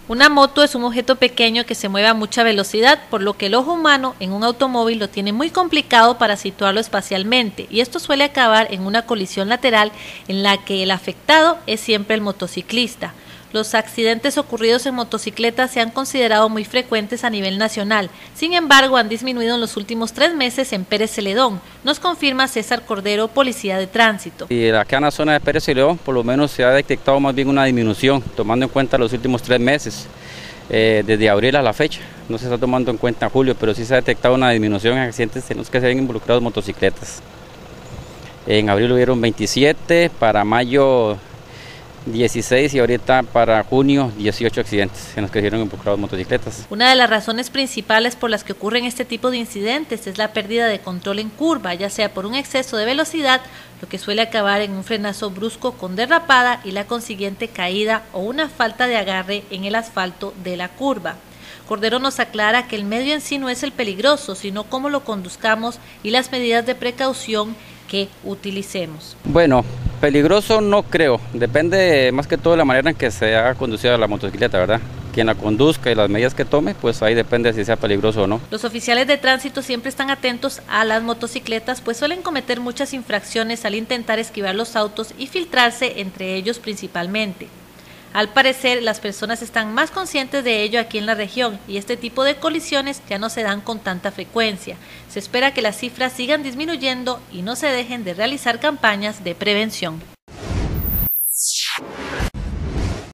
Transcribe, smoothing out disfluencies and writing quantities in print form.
Una moto es un objeto pequeño que se mueve a mucha velocidad, por lo que el ojo humano en un automóvil lo tiene muy complicado para situarlo espacialmente, y esto suele acabar en una colisión lateral en la que el afectado es siempre el motociclista. Los accidentes ocurridos en motocicletas se han considerado muy frecuentes a nivel nacional, sin embargo han disminuido en los últimos 3 meses en Pérez Celedón, nos confirma César Cordero, policía de tránsito. Y acá en la zona de Pérez Celedón por lo menos se ha detectado más bien una disminución, tomando en cuenta los últimos 3 meses, desde abril a la fecha. No se está tomando en cuenta julio, pero sí se ha detectado una disminución en accidentes en los que se ven involucrados motocicletas. En abril hubieron 27, para mayo 16 y ahorita para junio 18 accidentes en los que se vieron involucrados motocicletas. Una de las razones principales por las que ocurren este tipo de incidentes es la pérdida de control en curva, ya sea por un exceso de velocidad, lo que suele acabar en un frenazo brusco con derrapada y la consiguiente caída o una falta de agarre en el asfalto de la curva. Cordero nos aclara que el medio en sí no es el peligroso, sino cómo lo conduzcamos y las medidas de precaución que utilicemos. Bueno, peligroso no creo, depende más que todo de la manera en que se haga conducir la motocicleta, ¿verdad? Quien la conduzca y las medidas que tome, pues ahí depende si sea peligroso o no. Los oficiales de tránsito siempre están atentos a las motocicletas, pues suelen cometer muchas infracciones al intentar esquivar los autos y filtrarse entre ellos principalmente. Al parecer, las personas están más conscientes de ello aquí en la región y este tipo de colisiones ya no se dan con tanta frecuencia. Se espera que las cifras sigan disminuyendo y no se dejen de realizar campañas de prevención.